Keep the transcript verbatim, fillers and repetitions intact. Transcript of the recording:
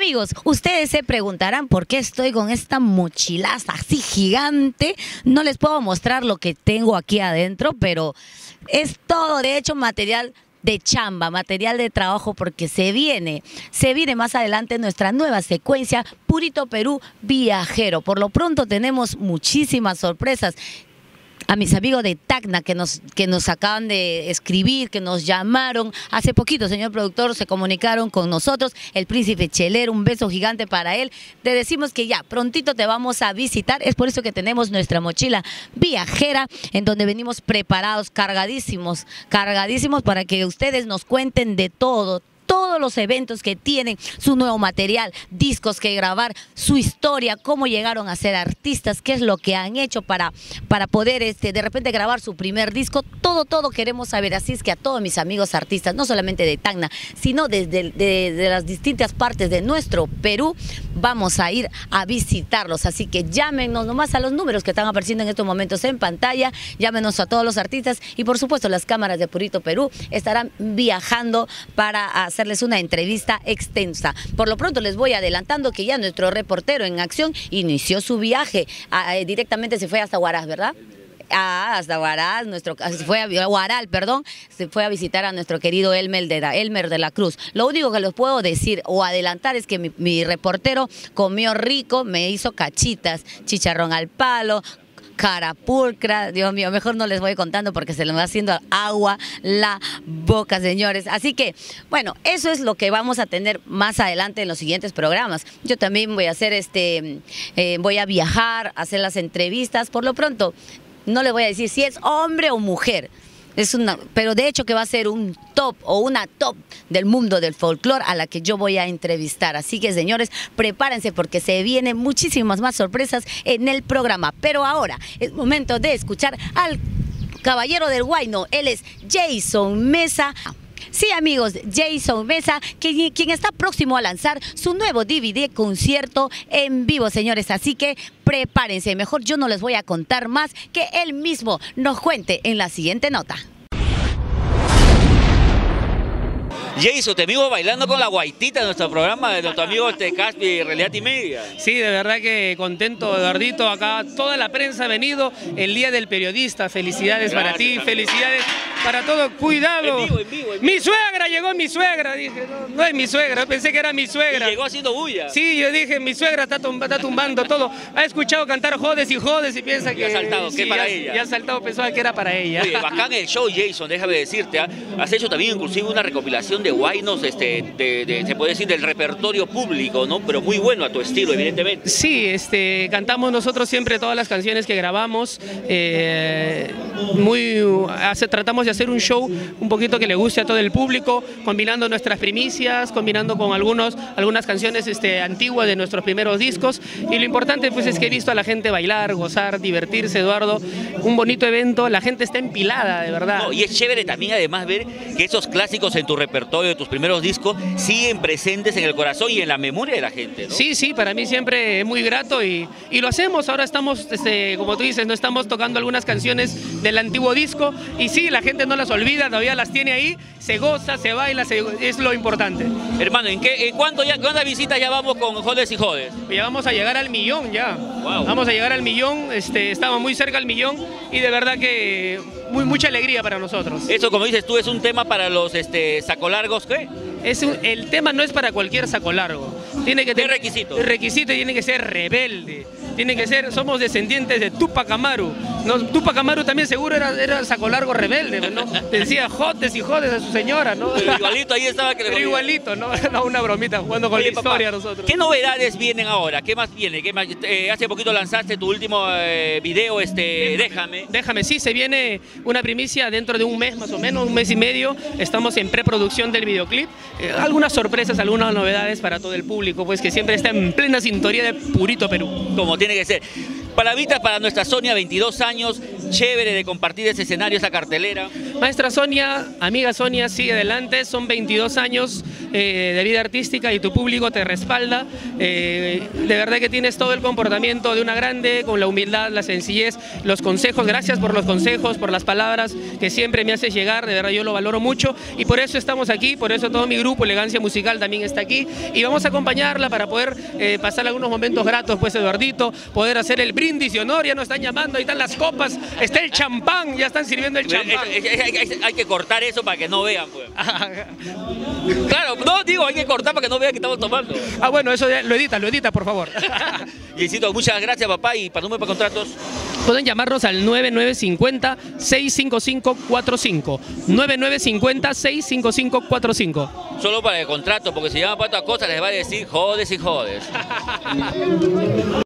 Amigos, ustedes se preguntarán por qué estoy con esta mochilaza así gigante. No les puedo mostrar lo que tengo aquí adentro, pero es todo, de hecho, material de chamba, material de trabajo, porque se viene, se viene más adelante nuestra nueva secuencia Purito Perú Viajero. Por lo pronto tenemos muchísimas sorpresas. A mis amigos de Tacna que nos, que nos acaban de escribir, que nos llamaron hace poquito, señor productor, se comunicaron con nosotros, el príncipe Chelero, un beso gigante para él. Te decimos que ya prontito te vamos a visitar, es por eso que tenemos nuestra mochila viajera, en donde venimos preparados, cargadísimos, cargadísimos para que ustedes nos cuenten de todo, todos los eventos que tienen, su nuevo material, discos que grabar, su historia, cómo llegaron a ser artistas, qué es lo que han hecho para, para poder este, de repente grabar su primer disco, todo, todo queremos saber. Así es que a todos mis amigos artistas, no solamente de Tacna, sino desde de, de las distintas partes de nuestro Perú, vamos a ir a visitarlos. Así que llámenos nomás a los números que están apareciendo en estos momentos en pantalla, llámenos a todos los artistas y por supuesto las cámaras de Purito Perú estarán viajando para hacer hacerles una entrevista extensa. Por lo pronto les voy adelantando que ya nuestro reportero en acción inició su viaje, a, eh, directamente se fue hasta Huaraz, ¿verdad? Ah, hasta Huaraz, nuestro, se fue a Huaral, perdón, se fue a visitar a nuestro querido Elmer de, la, Elmer de la Cruz. Lo único que les puedo decir o adelantar es que mi, mi reportero comió rico, me hizo cachitas, chicharrón al palo, carapulcra, Dios mío, mejor no les voy contando porque se les va haciendo agua la boca, señores. Así que, bueno, eso es lo que vamos a tener más adelante en los siguientes programas. Yo también voy a hacer este, eh, voy a viajar, hacer las entrevistas. Por lo pronto, no les voy a decir si es hombre o mujer. Es una, pero de hecho que va a ser un top o una top del mundo del folclore a la que yo voy a entrevistar. Así que, señores, prepárense porque se vienen muchísimas más sorpresas en el programa. Pero ahora es momento de escuchar al caballero del huayno. Él es Jason Mesa. Sí, amigos, Jason Mesa, quien, quien está próximo a lanzar su nuevo D V D concierto en vivo, señores. Así que prepárense, mejor yo no les voy a contar más, que él mismo nos cuente en la siguiente nota. Jason, te vimos bailando con la guaitita de nuestro programa, de nuestro amigo este Caspi, Realidad y Media. Sí, de verdad que contento, Eduardito, acá toda la prensa ha venido, el Día del Periodista, felicidades Gracias, para ti, felicidades para todo, cuidado. En vivo, en vivo, en vivo. Mi suegra, llegó mi suegra, dije, no, no es mi suegra, pensé que era mi suegra. Y llegó haciendo bulla. Sí, yo dije, mi suegra está, tumba, está tumbando todo, ha escuchado cantar jodes y jodes y piensa que... Ya ha saltado, sí, que para ya, ella. Ya ha saltado, pensaba que era para ella. Oye, bacán el show, Jason, déjame decirte, ¿eh? Has hecho también inclusive una recopilación de guaynos, este, de, de, se puede decir del repertorio público, ¿no? Pero muy bueno a tu estilo, evidentemente. Sí, este, cantamos nosotros siempre todas las canciones que grabamos, eh, muy, hace, tratamos de hacer un show un poquito que le guste a todo el público, combinando nuestras primicias, combinando con algunos, algunas canciones este, antiguas de nuestros primeros discos, y lo importante pues es que he visto a la gente bailar, gozar, divertirse, Eduardo, un bonito evento, la gente está empilada, de verdad. No, y es chévere también además ver que esos clásicos en tu repertorio de tus primeros discos siguen presentes en el corazón y en la memoria de la gente, ¿no? Sí, sí, para mí siempre es muy grato y, y lo hacemos, ahora estamos, este, como tú dices, no estamos tocando algunas canciones del antiguo disco y sí, la gente no las olvida, todavía las tiene ahí, se goza, se baila, se, es lo importante. Hermano, ¿en qué, en cuánto ya, cuántas visitas ya vamos con Jodes y Jodes? Ya vamos a llegar al millón ya, wow. Vamos a llegar al millón, este, estamos muy cerca al millón y de verdad que muy, mucha alegría para nosotros. Eso, como dices tú, es un tema para los este, sacolargos, ¿qué? Es un, el tema no es para cualquier saco largo. Tiene que tener requisitos. El requisito tiene que ser rebelde. Tiene que ser, somos descendientes de Tupac Amaru. No, Tupac Amaru también seguro era, era saco largo rebelde, ¿no? Decía jodes y jodes a su señora, ¿no? Pero igualito ahí estaba que le Pero igualito, ¿no? No, una bromita jugando con Oye, la historia papá, nosotros. ¿Qué novedades vienen ahora? ¿Qué más viene? ¿Qué más? Eh, hace poquito lanzaste tu último eh, video, este, Déjame. Déjame, sí, se viene una primicia dentro de un mes más o menos, un mes y medio. Estamos en preproducción del videoclip. Eh, algunas sorpresas, algunas novedades para todo el público, pues que siempre está en plena sintonía de Purito Perú. Como tiene que ser. Palabritas para nuestra Sonia, veintidós años, chévere de compartir ese escenario, esa cartelera. Maestra Sonia, amiga Sonia, sigue adelante, son veintidós años eh, de vida artística y tu público te respalda. Eh, de verdad que tienes todo el comportamiento de una grande, con la humildad, la sencillez, los consejos. Gracias por los consejos, por las palabras que siempre me haces llegar, de verdad yo lo valoro mucho y por eso estamos aquí, por eso todo mi grupo Elegancia Musical también está aquí y vamos a acompañarla para poder eh, pasar algunos momentos gratos, pues Eduardito, poder hacer el brindis de honor. Ya nos están llamando, ahí están las copas, está el champán, ya están sirviendo el champán. Es, es, es, es, hay que cortar eso para que no vean, pues. Claro, no, digo, hay que cortar para que no vean que estamos tomando. Ah, bueno, eso ya, lo edita, lo edita, por favor. Yesito, muchas gracias, papá, y para número para contratos. Pueden llamarnos al nueve nueve cinco cero, seis cinco cinco cuatro cinco. nueve nueve cinco cero, seis cinco cinco cuatro cinco. Solo para el contrato, porque si llaman para otras cosas les va a decir jodes y jodes.